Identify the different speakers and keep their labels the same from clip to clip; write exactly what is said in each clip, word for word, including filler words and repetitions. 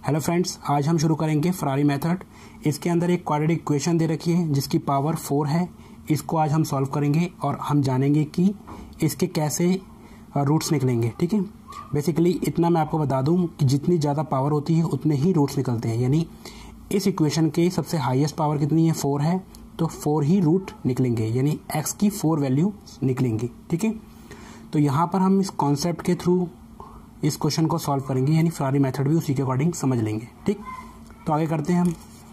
Speaker 1: Hello friends, आज हम शुरू करेंगे फरारी मेथड। इसके अंदर एक क्वाड्रेटिक इक्वेशन दे रखी है जिसकी पावर फोर है। इसको आज हम सॉल्व करेंगे और हम जानेंगे कि इसके कैसे रूट्स निकलेंगे। ठीक है, बेसिकली इतना मैं आपको बता दूं कि जितनी ज़्यादा पावर होती है उतने ही रूट्स निकलते हैं। यानी इस इक्वेशन के सबसे हाईएस्ट पावर कितनी है, फोर है, तो फोर ही रूट निकलेंगे, यानी एक्स की फोर वैल्यू निकलेंगी। ठीक है, तो यहाँ पर हम इस कॉन्सेप्ट के थ्रू इस क्वेश्चन को सॉल्व करेंगे, यानी फरारी मेथड भी उसी के अकॉर्डिंग समझ लेंगे। ठीक, तो आगे करते हैं हम।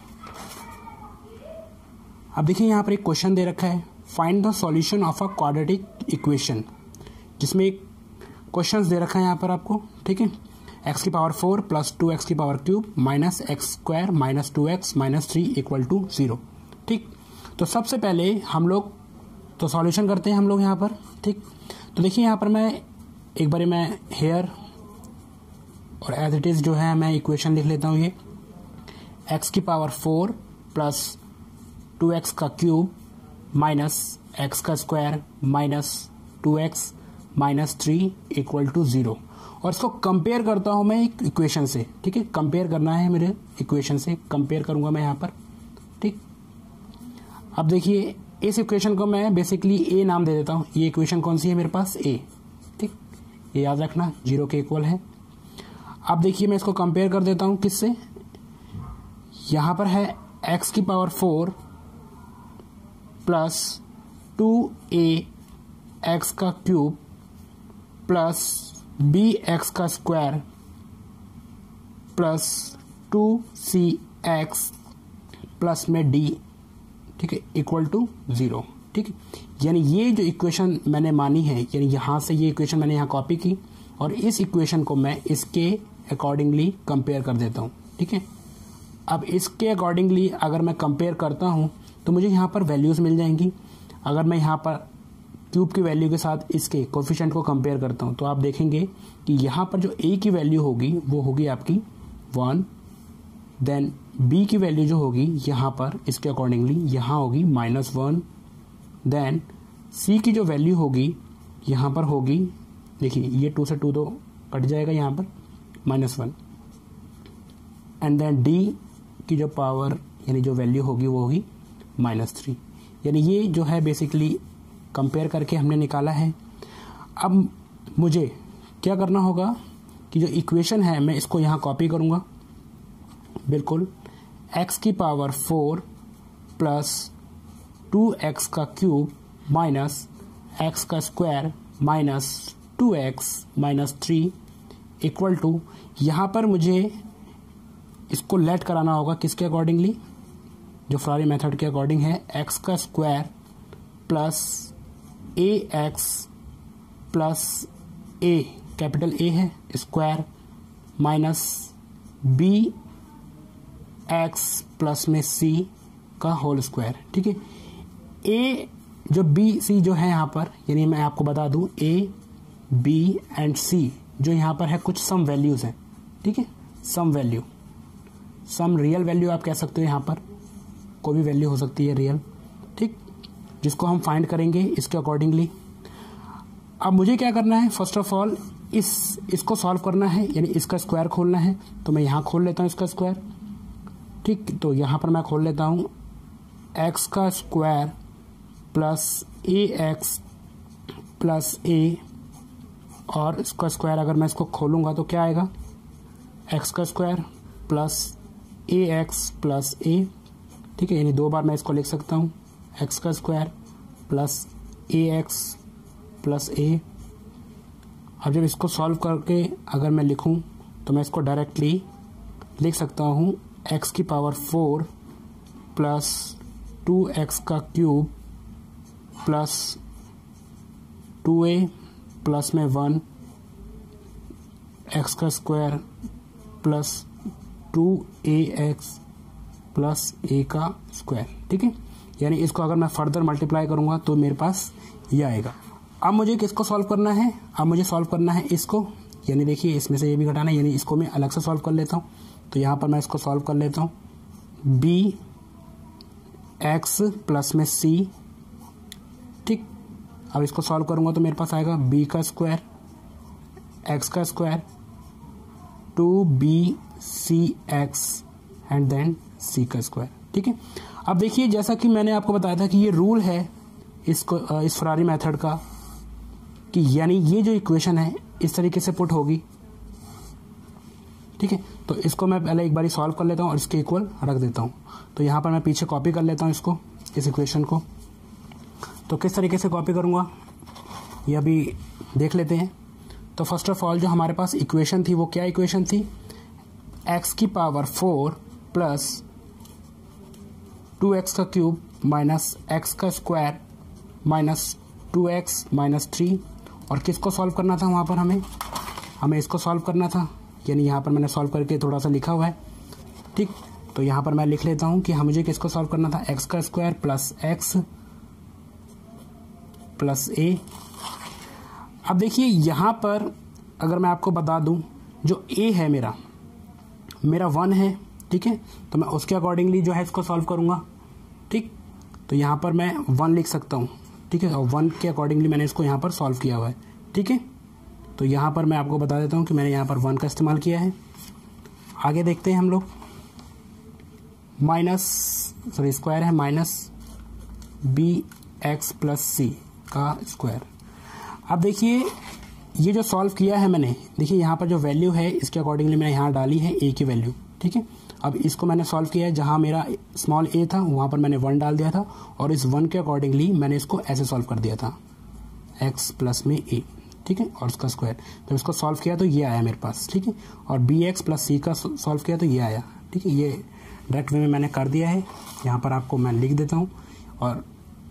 Speaker 1: अब देखिए यहाँ पर एक क्वेश्चन दे रखा है, find the solution of a quadratic equation, जिसमें एक क्वेश्चन दे रखा है यहाँ पर आपको। ठीक है, एक्स की power four plus two x की power cube minus x square minus two x minus three equal to zero. ठीक, तो सबसे पहले हम लोग तो सॉल्यूशन करते हैं हम लोग यहाँ पर। ठीक, तो देखिए यहाँ पर मैं एक बार मैं हेयर और एज इट इज़ जो है मैं इक्वेशन लिख लेता हूँ। ये एक्स की power four plus two x का क्यूब माइनस एक्स का square minus two x minus three equal to zero, और इसको कंपेयर करता हूँ मैं एक इक्वेशन से। ठीक है, कंपेयर करना है मेरे इक्वेशन से, कंपेयर करूँगा मैं यहाँ पर। ठीक, अब देखिए इस इक्वेशन को मैं बेसिकली ए नाम दे देता हूँ। ये इक्वेशन कौन सी है मेरे पास, ए। ठीक, ये याद रखना, जीरो के इक्वल है। अब देखिए मैं इसको कंपेयर कर देता हूं किससे। यहां पर है x की power four plus two a x का क्यूब प्लस बी एक्स का square plus two c x plus में डी, ठीक है, इक्वल टू जीरो। ठीक है, यानी ये जो इक्वेशन मैंने मानी है, यानी यहां से ये इक्वेशन मैंने यहां कॉपी की और इस इक्वेशन को मैं इसके अकॉर्डिंगली कंपेयर कर देता हूं। ठीक है, अब इसके अकॉर्डिंगली अगर मैं कंपेयर करता हूं तो मुझे यहां पर वैल्यूज मिल जाएंगी। अगर मैं यहां पर क्यूब की वैल्यू के साथ इसके कोफिशिएंट को कंपेयर करता हूं तो आप देखेंगे कि यहां पर जो ए की वैल्यू होगी वो होगी आपकी वन, देन बी की वैल्यू जो होगी यहां पर इसके अकॉर्डिंगली यहां होगी माइनस वन, देन सी की जो वैल्यू होगी यहां पर होगी, देखिए ये टू से टू तो कट जाएगा यहां पर, minus one, and then d की जो पावर यानी जो वैल्यू होगी वो होगी माइनस थ्री। यानी ये जो है बेसिकली कंपेयर करके हमने निकाला है। अब मुझे क्या करना होगा कि जो इक्वेशन है मैं इसको यहाँ कॉपी करूँगा, बिल्कुल x की power four plus two x का क्यूब माइनस एक्स का square minus two x minus three equal to, यहाँ पर मुझे इसको लेट कराना होगा किसके अकॉर्डिंगली, जो फरारी मेथड के अकॉर्डिंग है, एक्स का square plus A x plus A, capital A है, square minus B x plus में सी का होल स्क्वायर। ठीक है, ए जो बी सी जो है यहाँ पर, यानी मैं आपको बता दूं ए बी एंड सी जो यहाँ पर है कुछ सम वैल्यूज हैं। ठीक है, some value, some real value आप कह सकते हो, यहाँ पर कोई भी वैल्यू हो सकती है रियल। ठीक, जिसको हम फाइंड करेंगे इसके अकॉर्डिंगली। अब मुझे क्या करना है, फर्स्ट ऑफ ऑल इस इसको सॉल्व करना है, यानी इसका स्क्वायर खोलना है। तो मैं यहाँ खोल लेता हूँ इसका स्क्वायर। ठीक, तो यहाँ पर मैं खोल लेता हूँ एक्स का square plus A x plus a, और इसका स्क्वायर अगर मैं इसको खोलूंगा तो क्या आएगा, एक्स का square plus A x plus a. ठीक है, यानी दो बार मैं इसको लिख सकता हूँ, एक्स का square plus A x plus a. अब जब इसको सॉल्व करके अगर मैं लिखूं तो मैं इसको डायरेक्टली लिख सकता हूँ, एक्स की power four plus two x का cube plus two a plus में वन, एक्स का square plus two a x plus a का स्क्वायर। ठीक है, यानी इसको अगर मैं फर्दर मल्टीप्लाई करूंगा तो मेरे पास ये आएगा। अब मुझे किसको सॉल्व करना है, अब मुझे सॉल्व करना है इसको, यानी देखिए इसमें से ये भी घटाना है, यानी इसको मैं अलग से सॉल्व कर लेता हूँ। तो यहाँ पर मैं इसको सॉल्व कर लेता हूँ, बी एक्स प्लस में सी। ठीक, अब इसको सॉल्व करूंगा तो मेरे पास आएगा बी का स्क्वायर एक्स का square two B C x and then c का स्क्वायर। ठीक है, अब देखिए जैसा कि मैंने आपको बताया था कि ये रूल है इसको इस फरारी मेथड का कि यानी ये जो इक्वेशन है इस तरीके से पुट होगी। ठीक है, तो इसको मैं पहले एक बार सॉल्व कर लेता हूँ और इसके इक्वल रख देता हूँ। तो यहाँ पर मैं पीछे कॉपी कर लेता हूँ इसको, इस इक्वेशन को। तो किस तरीके से कॉपी करूँगा ये अभी देख लेते हैं। तो फर्स्ट ऑफ ऑल जो हमारे पास इक्वेशन थी वो क्या इक्वेशन थी, एक्स की power four plus two x का क्यूब माइनस एक्स का square minus two x minus three. और किसको सॉल्व करना था वहाँ पर, हमें हमें इसको सॉल्व करना था, यानी यहाँ पर मैंने सॉल्व करके थोड़ा सा लिखा हुआ है। ठीक, तो यहाँ पर मैं लिख लेता हूँ कि हम मुझे किसको सॉल्व करना था, एक्स का square plus x plus a. अब देखिए यहाँ पर अगर मैं आपको बता दूँ जो ए है मेरा मेरा वन है। ठीक है, तो मैं उसके अकॉर्डिंगली जो है इसको सॉल्व करूँगा। ठीक, तो यहाँ पर मैं वन लिख सकता हूँ। ठीक है, और वन के अकॉर्डिंगली मैंने इसको यहाँ पर सॉल्व किया हुआ है। ठीक है, तो यहाँ पर मैं आपको बता देता हूँ कि मैंने यहाँ पर वन का इस्तेमाल किया है। आगे देखते हैं हम लोग, माइनस सॉरी स्क्वायर है minus B x plus c का स्क्वायर। अब देखिए ये जो सॉल्व किया है मैंने, देखिए यहाँ पर जो वैल्यू है इसके अकॉर्डिंगली मैंने यहाँ डाली है ए की वैल्यू। ठीक है, अब इसको मैंने सॉल्व किया है, जहाँ मेरा स्मॉल ए था वहाँ पर मैंने वन डाल दिया था और इस वन के अकॉर्डिंगली मैंने इसको ऐसे सॉल्व कर दिया था, एक्स प्लस में ए। ठीक है, और उसका स्क्वायर। तो इसको सॉल्व किया तो ये आया मेरे पास। ठीक है, और बी एक्स प्लस सी का सॉल्व किया तो ये आया। ठीक है, ये डायरेक्ट वे में मैंने कर दिया है। यहाँ पर आपको मैं लिख देता हूँ और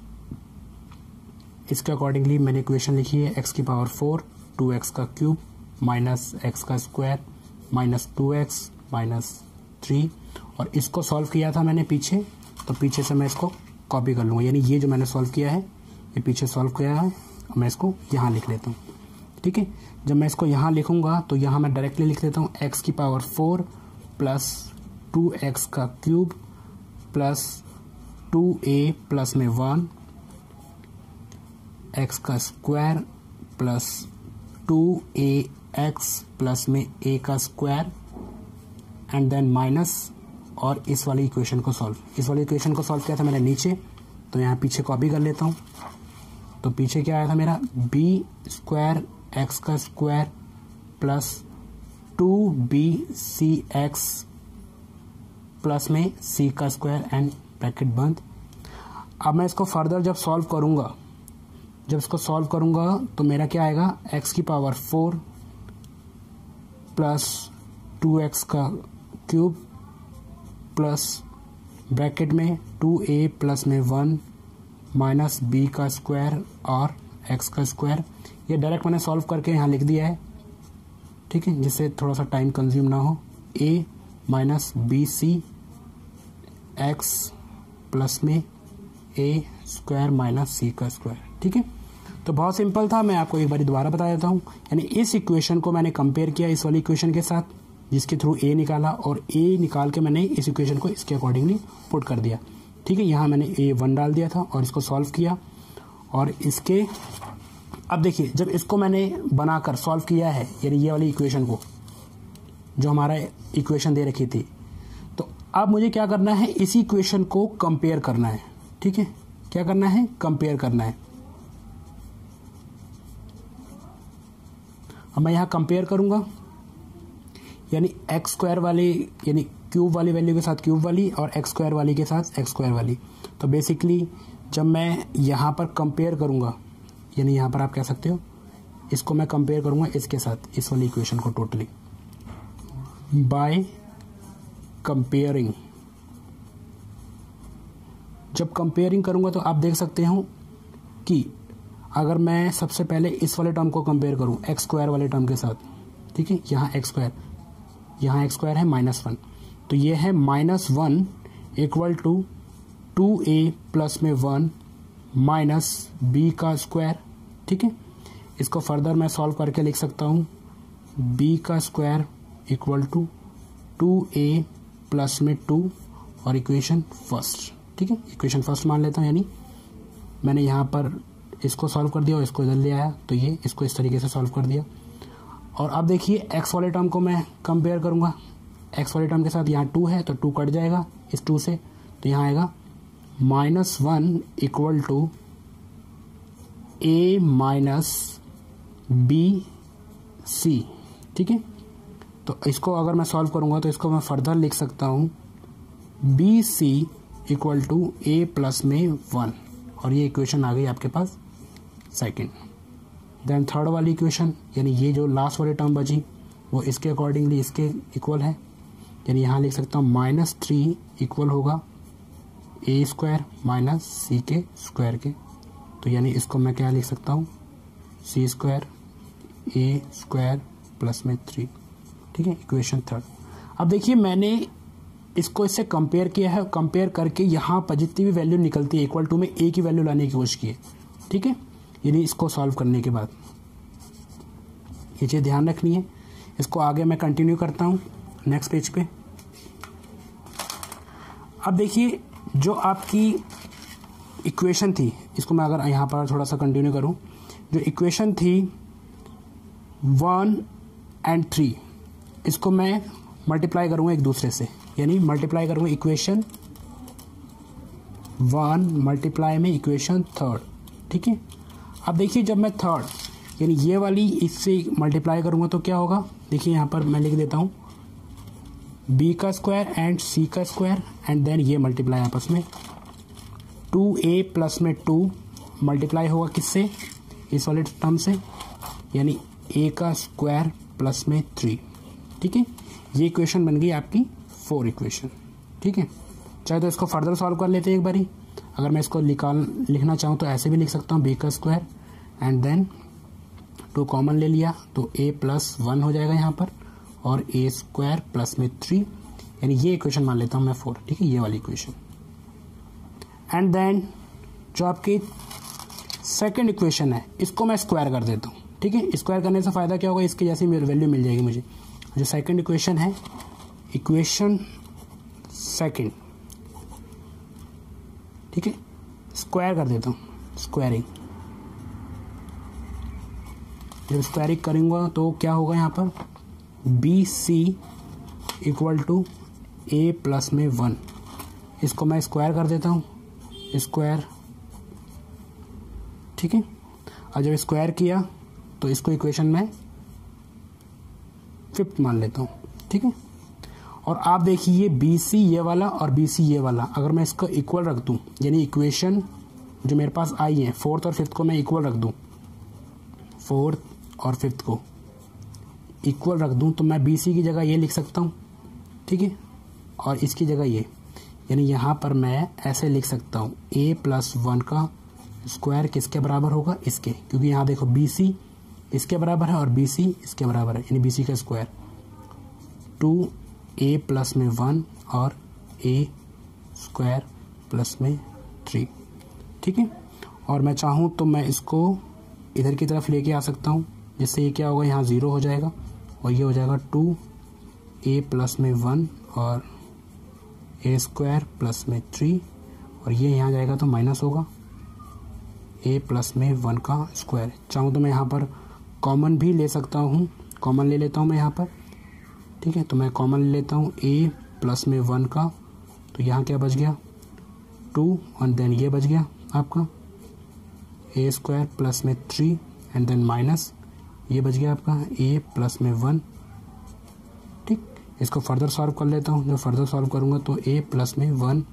Speaker 1: इसके अकॉर्डिंगली मैंने इक्वेशन लिखी है, एक्स की पावर फोर टू एक्स का क्यूब माइनस एक्स का square minus two x minus three. और इसको सॉल्व किया था मैंने पीछे, तो पीछे से मैं इसको कॉपी कर लूँगा, यानी ये जो मैंने सॉल्व किया है ये पीछे सॉल्व किया है और मैं इसको यहाँ लिख लेता हूँ। ठीक है, जब मैं इसको यहाँ लिखूँगा तो यहाँ मैं डायरेक्टली लिख देता हूँ एक्स की power four plus two x का cube plus two a plus में वन एक्स का square plus two a x plus में ए का स्क्वायर एंड देन माइनस, और इस वाली इक्वेशन को सॉल्व इस वाली इक्वेशन को सॉल्व किया था मैंने नीचे, तो यहाँ पीछे कॉपी कर लेता हूँ। तो पीछे क्या आया था मेरा, बी स्क्वायर एक्स का square plus two B C x plus में सी का स्क्वायर एंड ब्रैकेट बंद। अब मैं इसको फर्दर जब सॉल्व करूँगा जब इसको सॉल्व करूँगा तो मेरा क्या आएगा, एक्स की power four plus two x का क्यूब प्लस ब्रैकेट में टू ए प्लस में वन माइनस बी का स्क्वायर और एक्स का स्क्वायर। ये डायरेक्ट मैंने सॉल्व करके यहाँ लिख दिया है। ठीक है, जिससे थोड़ा सा टाइम कंज्यूम ना हो। A minus b C x plus में ए स्क्वायर माइनस सी का स्क्वायर। ठीक है, तो बहुत सिंपल था, मैं आपको एक बार दोबारा बता देता हूँ। यानी इस इक्वेशन को मैंने कंपेयर किया इस वाली इक्वेशन के साथ, जिसके थ्रू ए निकाला, और ए निकाल के मैंने इस इक्वेशन को इसके अकॉर्डिंगली पुट कर दिया। ठीक है, यहाँ मैंने ए वन डाल दिया था और इसको सॉल्व किया। और इसके अब देखिए जब इसको मैंने बनाकर सॉल्व किया है, यानी ये वाली इक्वेशन को जो हमारा इक्वेशन दे रखी थी, तो अब मुझे क्या करना है, इसी इक्वेशन को कंपेयर करना है। ठीक है, क्या करना है, कंपेयर करना है। अब मैं यहाँ कंपेयर करूँगा, यानी एक्स स्क्वायर वाली यानी क्यूब वाली वैल्यू के साथ क्यूब वाली और एक्स स्क्वायर वाली के साथ एक्स स्क्वायर वाली। तो बेसिकली जब मैं यहाँ पर कंपेयर करूँगा, यानी यहाँ पर आप कह सकते हो इसको मैं कंपेयर करूँगा इसके साथ, इस वाली इक्वेशन को टोटली बाय कंपेयरिंग। जब कंपेयरिंग करूँगा तो आप देख सकते हो कि अगर मैं सबसे पहले इस वाले टर्म को कंपेयर करूँ एक्स स्क्वायर वाले टर्म के साथ, ठीक है, यहाँ एक्स स्क्वायर यहाँ एक्स स्क्वायर है माइनस वन, तो ये है minus one equal to two a plus में वन माइनस बी का स्क्वायर। ठीक है, इसको फर्दर मैं सॉल्व करके लिख सकता हूँ, बी का square equal to two a plus में टू और इक्वेशन फर्स्ट। ठीक है, इक्वेशन फर्स्ट मान लेता हूँ, यानी मैंने यहाँ पर इसको सॉल्व कर दिया और इसको इधर ले आया, तो ये इसको इस तरीके से सॉल्व कर दिया। और अब देखिए एक्स वाले टर्म को मैं कंपेयर करूँगा, एक्स वाले टर्म के साथ यहाँ टू है तो टू कट जाएगा इस टू से, तो यहाँ आएगा minus one equal to a minus b c. ठीक है, तो इसको अगर मैं सॉल्व करूँगा तो इसको मैं फर्दर लिख सकता हूँ b c equal to a plus में वन, और ये इक्वेशन आ गई आपके पास सेकंड। देन थर्ड वाली इक्वेशन, यानी ये जो लास्ट वाली टर्म बची वो इसके अकॉर्डिंगली इसके इक्वल है, यानी यहाँ लिख सकता हूँ माइनस थ्री इक्वल होगा ए स्क्वायर माइनस सी के स्क्वायर के, तो यानी इसको मैं क्या लिख सकता हूँ c square a square plus में थ्री। ठीक है, इक्वेशन थर्ड। अब देखिए मैंने इसको इससे कंपेयर किया है, कंपेयर करके यहाँ पर जितनी भी वैल्यू निकलती है इक्वल टू में ए की वैल्यू लाने की कोशिश की है। ठीक है, यानी इसको सॉल्व करने के बाद ये चीज़ ध्यान रखनी है। इसको आगे मैं कंटिन्यू करता हूँ नेक्स्ट पेज पे। अब देखिए जो आपकी इक्वेशन थी, इसको मैं अगर यहाँ पर थोड़ा सा कंटिन्यू करूँ, जो इक्वेशन थी वन एंड थ्री, इसको मैं मल्टीप्लाई करूँगा एक दूसरे से, यानी मल्टीप्लाई करूँगा इक्वेशन वन मल्टीप्लाई में इक्वेशन थर्ड। ठीक है, अब देखिए जब मैं थर्ड यानी ये वाली इससे मल्टीप्लाई करूँगा तो क्या होगा, देखिए यहाँ पर मैं लिख देता हूँ बी का स्क्वायर एंड सी का स्क्वायर एंड देन ये मल्टीप्लाई आपस में टू ए प्लस में टू मल्टीप्लाई होगा किससे, इस वाले टर्म से, यानी ए का स्क्वायर प्लस में थ्री। ठीक है, ये इक्वेशन बन गई आपकी फोर इक्वेशन। ठीक है, चाहे तो इसको फर्दर सॉल्व कर लेते हैं एक बारी। अगर मैं इसको निकाल लिखना चाहूँ तो ऐसे भी लिख सकता हूँ बी का square and then two common ले लिया तो ए प्लस वन हो जाएगा यहाँ पर, और ए स्क्वायर प्लस में थ्री, यानी ये इक्वेशन मान लेता हूँ मैं फोर। ठीक है, ये वाली इक्वेशन। एंड देन जो आपकी सेकेंड इक्वेशन है इसको मैं स्क्वायर कर देता हूँ। ठीक है, स्क्वायर करने से फ़ायदा क्या होगा, इसकी जैसी वैल्यू मिल जाएगी मुझे। जो सेकेंड इक्वेशन है, इक्वेशन सेकेंड, ठीक है, स्क्वायर कर देता हूँ, स्क्वायरिंग। जब स्क्वायरिंग करूँगा तो क्या होगा यहाँ पर b c equal to a plus में वन, इसको मैं स्क्वायर कर देता हूँ, स्क्वायर। ठीक है, और जब स्क्वायर किया तो इसको इक्वेशन में फिफ्थ मान लेता हूँ। ठीक है, और आप देखिए ये बी सी ये वाला और बी सी ये वाला, अगर मैं इसको इक्वल रख दूँ, यानी इक्वेशन जो मेरे पास आई है फोर्थ और फिफ्थ को मैं इक्वल रख दूँ, फोर्थ और फिफ्थ को इक्वल रख दूँ, तो मैं बी सी की जगह ये लिख सकता हूँ। ठीक है, और इसकी जगह ये, यानी यहाँ पर मैं ऐसे लिख सकता हूँ ए प्लस वन का स्क्वायर किसके बराबर होगा, इसके, क्योंकि यहाँ देखो बी सी इसके बराबर है और बी सी इसके बराबर है, यानी बी सी का स्क्वायर टू ए प्लस में वन और ए स्क्वायर प्लस में थ्री। ठीक है, और मैं चाहूँ तो मैं इसको इधर की तरफ लेके आ सकता हूँ, जिससे ये क्या होगा यहाँ ज़ीरो हो जाएगा और ये हो जाएगा टू ए प्लस में वन और ए स्क्वायर प्लस में थ्री, और ये यहाँ जाएगा तो माइनस होगा ए प्लस में वन का स्क्वायर। चाहूँ तो मैं यहाँ पर कॉमन भी ले सकता हूँ, कॉमन ले लेता हूँ मैं यहाँ पर। ठीक है, तो मैं कॉमन ले लेता हूँ ए प्लस में वन का, तो यहाँ क्या बच गया टू, और देन ये बच गया आपका ए स्क्वायर प्लस में थ्री एंड देन माइनस ये बच गया आपका ए प्लस में वन। ठीक, इसको फर्दर सॉल्व कर लेता हूँ। जब फर्दर सॉल्व करूँगा तो ए प्लस में one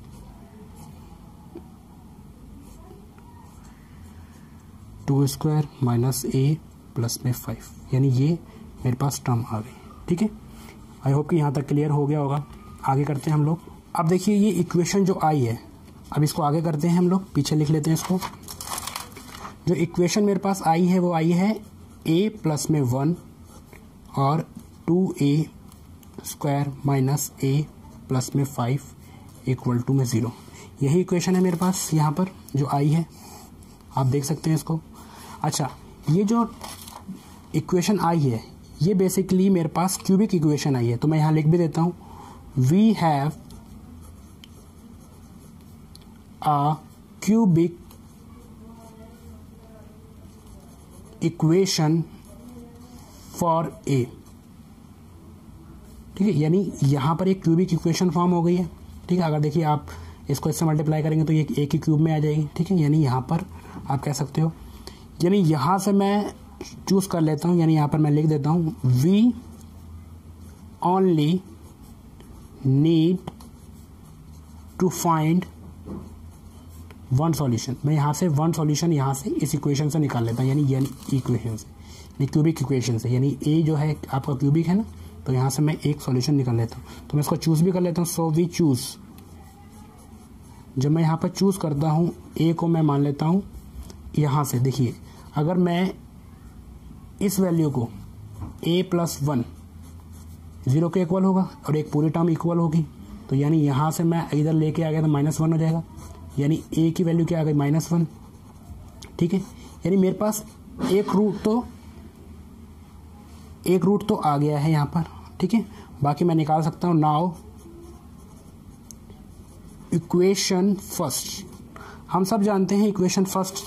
Speaker 1: two square minus a plus में फाइव, यानी ये मेरे पास टर्म आ गई। ठीक है, आई होप कि यहाँ तक क्लियर हो गया होगा। आगे करते हैं हम लोग। अब देखिए ये इक्वेशन जो आई है, अब इसको आगे करते हैं हम लोग, पीछे लिख लेते हैं इसको। जो इक्वेशन मेरे पास आई है वो आई है ए प्लस में वन और two a square minus a plus में फाइव इक्वल टू में ज़ीरो। यही इक्वेशन है मेरे पास यहाँ पर जो आई है, आप देख सकते हैं इसको। अच्छा, ये जो इक्वेशन आई है ये बेसिकली मेरे पास क्यूबिक इक्वेशन आई है, तो मैं यहाँ लिख भी देता हूँ we have a cubic equation for a. ठीक है, यानी यहाँ पर एक क्यूबिक इक्वेशन फॉर्म हो गई है। ठीक है, अगर देखिए आप इसको इससे मल्टीप्लाई करेंगे तो ये एक ही क्यूब में आ जाएगी। ठीक है, यानी यहाँ पर आप कह सकते हो, यानी यहाँ से मैं चूज कर लेता हूँ, यानी यहाँ पर मैं लिख देता हूँ we only need to find one solution. मैं यहाँ से वन सॉल्यूशन यहाँ से इस इक्वेशन से निकाल लेता हूँ, यानी यानी इक्वेशन से, यानी क्यूबिक इक्वेशन से, यानी ए जो है आपका क्यूबिक है ना, तो यहाँ से मैं एक सॉल्यूशन निकाल लेता हूँ। तो मैं इसको चूज भी कर लेता हूँ। सो वी चूज, जब मैं यहाँ पर चूज करता हूँ ए को मैं मान लेता हूँ यहाँ से। देखिए अगर मैं इस वैल्यू को ए प्लस वन जीरो के इक्वल होगा और एक पूरी टर्म इक्वल होगी, तो यानी यहाँ से मैं इधर लेके आ गया तो माइनस वन हो जाएगा, यानी ए की वैल्यू क्या आ गई माइनस वन। ठीक है, यानी मेरे पास एक रूट तो एक रूट तो आ गया है यहाँ पर। ठीक है, बाकी मैं निकाल सकता हूँ। नाउ इक्वेशन फर्स्ट, हम सब जानते हैं इक्वेशन फर्स्ट।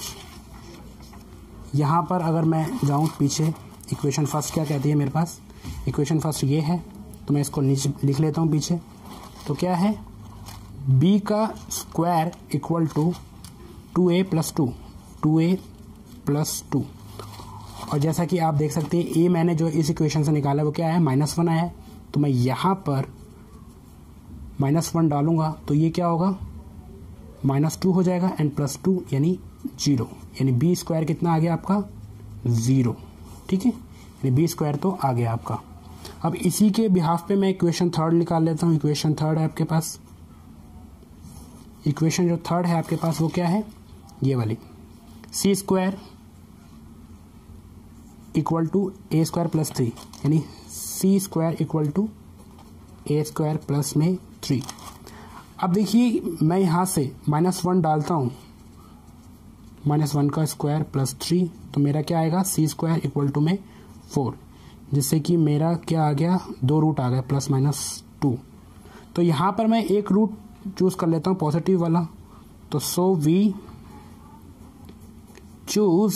Speaker 1: यहाँ पर अगर मैं जाऊँ पीछे, इक्वेशन फर्स्ट क्या कहती है मेरे पास, इक्वेशन फर्स्ट ये है, तो मैं इसको नीचे लिख लेता हूँ पीछे। तो क्या है, b का square equal to two a plus two, two a plus two. और जैसा कि आप देख सकते हैं ए मैंने जो इस इक्वेशन से निकाला वो क्या है, माइनस वन आया है। तो मैं यहाँ पर माइनस वन डालूंगा तो ये क्या होगा, माइनस टू हो जाएगा एंड प्लस टू यानी जीरो, यानी बी स्क्वायर कितना आ गया आपका, जीरो। ठीक है, यानी बी स्क्वायर तो आ गया आपका। अब इसी के बिहाफ पे मैं इक्वेशन थर्ड निकाल लेता हूँ। इक्वेशन थर्ड है आपके पास, इक्वेशन जो थर्ड है आपके पास वो क्या है, ये वाली, c square equal to a square plus three, यानी c square equal to a square plus में थ्री। अब देखिए मैं यहाँ से माइनस वन डालता हूँ, माइनस वन का स्क्वायर प्लस थ्री, तो मेरा क्या आएगा, सी स्क्वायर इक्वल टू में फोर, जिससे कि मेरा क्या आ गया, दो रूट आ गया प्लस माइनस टू। तो यहाँ पर मैं एक रूट चूज कर लेता हूँ पॉजिटिव वाला। तो so we choose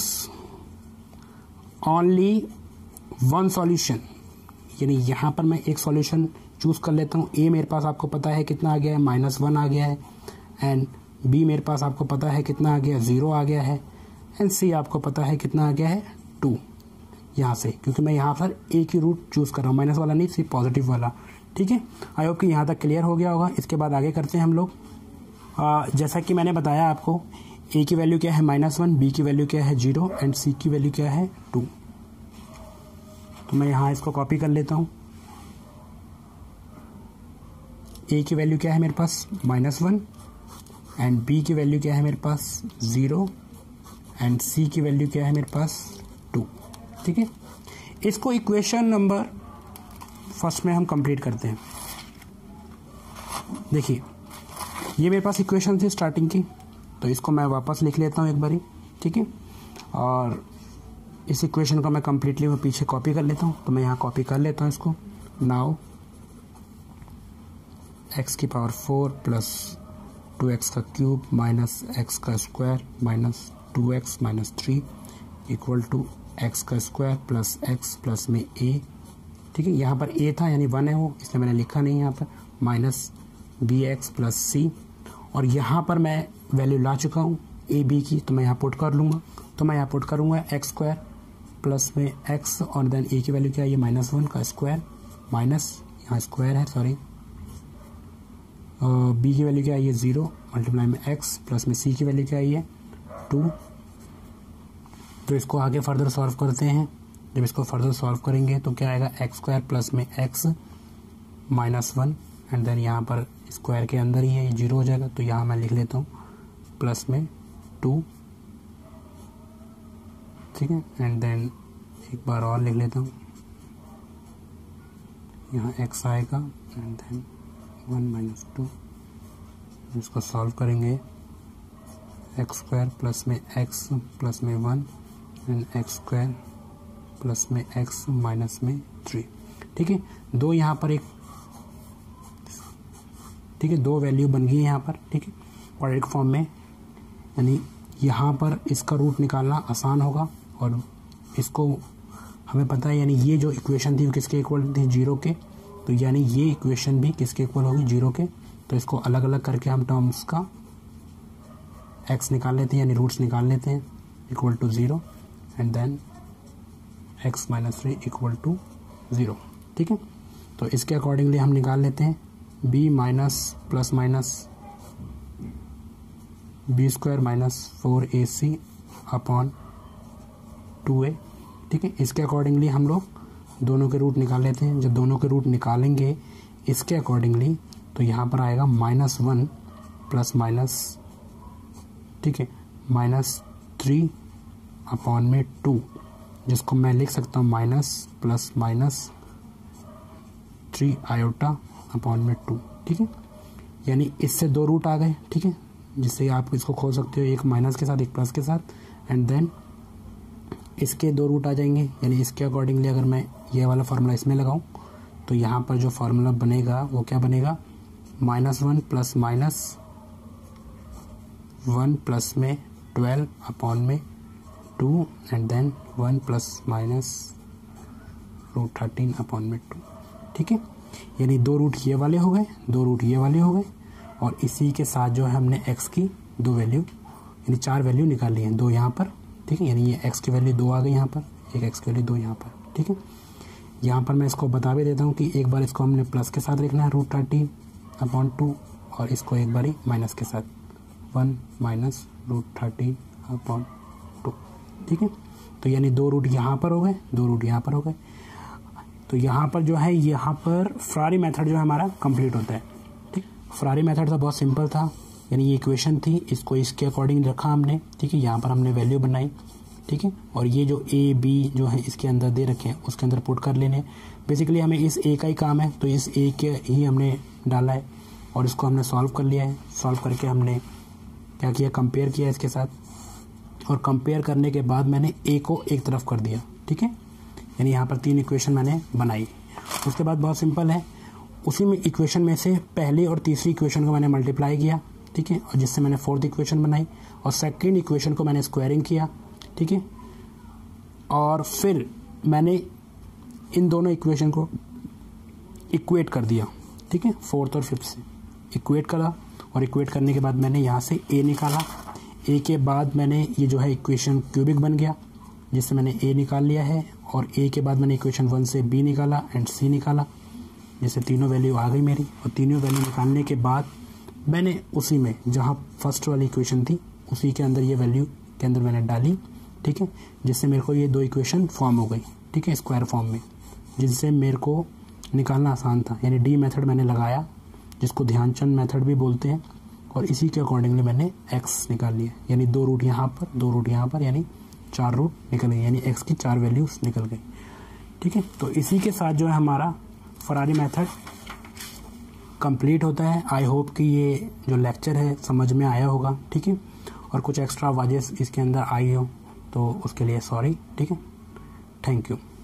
Speaker 1: only one solution, यानी यहाँ पर मैं एक सॉल्यूशन चूज कर लेता हूँ। ए मेरे पास आपको पता है कितना आ गया है, माइनस वन आ गया है, एंड बी मेरे पास आपको पता है कितना आ गया, जीरो आ गया है, एंड सी आपको पता है कितना आ गया है, टू। यहाँ से क्योंकि मैं यहाँ पर एक ही रूट चूज कर रहा हूँ, माइनस वाला नहीं, सिर्फ पॉजिटिव वाला। ठीक है, आई होप कि यहाँ तक क्लियर हो गया होगा। इसके बाद आगे करते हैं हम लोग। आ, जैसा कि मैंने बताया आपको, ए की वैल्यू क्या है माइनस वन, बी की वैल्यू क्या है जीरो, एंड सी की वैल्यू क्या है टू। तो मैं यहाँ इसको कॉपी कर लेता हूँ। ए की वैल्यू क्या है मेरे पास माइनस वन, एंड बी की वैल्यू क्या है मेरे पास जीरो, एंड सी की वैल्यू क्या है मेरे पास टू। ठीक है, इसको इक्वेशन नंबर फर्स्ट में हम कंप्लीट करते हैं। देखिए ये मेरे पास इक्वेशन थी स्टार्टिंग की, तो इसको मैं वापस लिख लेता हूँ एक बारी। ठीक है, और इस इक्वेशन को मैं कंप्लीटली मैं पीछे कॉपी कर लेता हूँ। तो मैं यहाँ कॉपी कर लेता हूँ इसको। नाउ एक्स की power four plus two x का क्यूब माइनस एक्स का square minus two x minus three equal to x का स्क्वायर प्लस एक्स प्लस में ए। ठीक है, यहाँ पर ए था यानी वन है वो, इसलिए मैंने लिखा नहीं यहाँ पर, minus B x plus c. और यहाँ पर मैं वैल्यू ला चुका हूँ ए बी की, तो मैं यहाँ पुट कर लूँगा। तो मैं यहाँ पुट करूँगा एक्स स्क्वायर प्लस में एक्स, और देन ए की वैल्यू क्या है, ये माइनस वन का स्क्वायर माइनस, यहाँ स्क्वायर है सॉरी, बी की वैल्यू क्या है, ये जीरो मल्टीप्लाई में एक्स प्लस में सी की वैल्यू क्या है, ये टू। तो इसको आगे फर्दर सॉल्व करते हैं। जब इसको फर्दर सॉल्व करेंगे तो क्या आएगा, एक्स स्क्वायर प्लस में x minus one, and then यहाँ पर स्क्वायर के अंदर ही है, ये जीरो हो जाएगा। तो यहाँ मैं लिख लेता हूँ प्लस में टू। ठीक है, एंड देन एक बार और लिख लेता हूँ, यहाँ एक्स आएगा and then one minus two. इसको सॉल्व करेंगे, एक्स स्क्वायर प्लस में एक्स प्लस में one and x square plus में एक्स माइनस में थ्री। ठीक है, दो यहाँ पर एक, ठीक है, दो वैल्यू बन गई है यहाँ पर। ठीक है, और एक फॉर्म में, यानी यहाँ पर इसका रूट निकालना आसान होगा। और इसको हमें पता है, यानी ये जो इक्वेशन थी वो किसके इक्वल थी, जीरो के। तो यानी ये इक्वेशन भी किसके इक्वल होगी, जीरो के। तो इसको अलग अलग करके हम टर्म्स का एक्स निकाल लेते हैं, यानी रूट्स निकाल लेते हैं, equal to zero and then x minus three equal to zero. ठीक है, तो इसके अकॉर्डिंगली हम निकाल लेते हैं b minus plus minus b square minus four a c upon two a. ठीक है, इसके अकॉर्डिंगली हम लोग दोनों के रूट निकाल लेते हैं। जब दोनों के रूट निकालेंगे इसके अकॉर्डिंगली तो यहाँ पर आएगा माइनस वन प्लस माइनस, ठीक है, माइनस थ्री अपॉन में टू, जिसको मैं लिख सकता हूँ minus plus minus three iota upon में टू। ठीक है, यानी इससे दो रूट आ गए। ठीक है, जिससे आप इसको खोल सकते हो, एक माइनस के साथ एक प्लस के साथ, एंड देन इसके दो रूट आ जाएंगे। यानी इसके अकॉर्डिंगली अगर मैं ये वाला फार्मूला इसमें लगाऊं तो यहाँ पर जो फार्मूला बनेगा वो क्या बनेगा, minus one plus minus one plus में ट्वेल्व अपॉन में two and then one plus minus root thirteen upon में टू। ठीक है, यानी दो रूट ये वाले हो गए, दो रूट ये वाले हो गए, और इसी के साथ जो है हमने x की दो वैल्यू यानी चार वैल्यू निकाल ली हैं, दो यहाँ पर। ठीक है, यानी ये x की वैल्यू दो आ गई यहाँ पर, एक x की वैल्यू दो यहाँ पर। ठीक है, यहाँ पर मैं इसको बता भी देता हूँ कि एक बार इसको हमने प्लस के साथ लिखना है रूट थर्टीन अपॉन टू, और इसको एक बार ही माइनस के साथ one minus root thirteen upon two. ठीक है, तो यानी दो रूट यहाँ पर हो गए, दो रूट यहाँ पर हो गए। तो यहाँ पर जो है, यहाँ पर फरारी मेथड जो है हमारा कंप्लीट होता है। ठीक, फरारी मेथड था बहुत सिंपल था, यानी ये इक्वेशन थी, इसको इसके अकॉर्डिंग रखा हमने। ठीक है, यहाँ पर हमने वैल्यू बनाई। ठीक है, और ये जो ए बी जो है इसके अंदर दे रखे हैं उसके अंदर पुट कर लेने। बेसिकली हमें इस ए का ही काम है, तो इस ए के ही हमने डाला है और इसको हमने सॉल्व कर लिया है। सॉल्व करके हमने क्या किया, कंपेयर किया इसके साथ, और कंपेयर करने के बाद मैंने ए को एक तरफ कर दिया। ठीक है, यानी यहाँ पर तीन इक्वेशन मैंने बनाई। उसके बाद बहुत सिंपल है, उसी में इक्वेशन में से पहली और तीसरी इक्वेशन को मैंने मल्टीप्लाई किया। ठीक है, और जिससे मैंने फोर्थ इक्वेशन बनाई, और सेकंड इक्वेशन को मैंने स्क्वायरिंग किया। ठीक है, और फिर मैंने इन दोनों इक्वेशन को इक्वेट कर दिया। ठीक है, फोर्थ और फिफ्थ से इक्वेट करा, और इक्वेट करने के बाद मैंने यहाँ से ए निकाला। ए के बाद मैंने ये जो है इक्वेशन क्यूबिक बन गया, जिससे मैंने ए निकाल लिया है, और ए के बाद मैंने इक्वेशन वन से बी निकाला एंड सी निकाला, जिससे तीनों वैल्यू आ गई मेरी। और तीनों वैल्यू निकालने के बाद मैंने उसी में जहाँ फर्स्ट वाली इक्वेशन थी उसी के अंदर ये वैल्यू के अंदर मैंने डाली। ठीक है, जिससे मेरे को ये दो इक्वेशन फॉर्म हो गई। ठीक है, स्क्वायर फॉर्म में, जिससे मेरे को निकालना आसान था। यानी डी मेथड मैंने लगाया, जिसको ध्यानचंद मेथड भी बोलते हैं, और इसी के अकॉर्डिंगली मैंने एक्स निकाल लिया। यानी दो रूट यहाँ पर, दो रूट यहाँ पर, यानी चार रूट निकल गए, यानी एक्स की चार वैल्यूज निकल गई। ठीक है, तो इसी के साथ जो है हमारा फरारी मेथड कंप्लीट होता है। आई होप कि ये जो लेक्चर है समझ में आया होगा। ठीक है, और कुछ एक्स्ट्रा वाजेस इसके अंदर आई हो तो उसके लिए सॉरी। ठीक है, थैंक यू।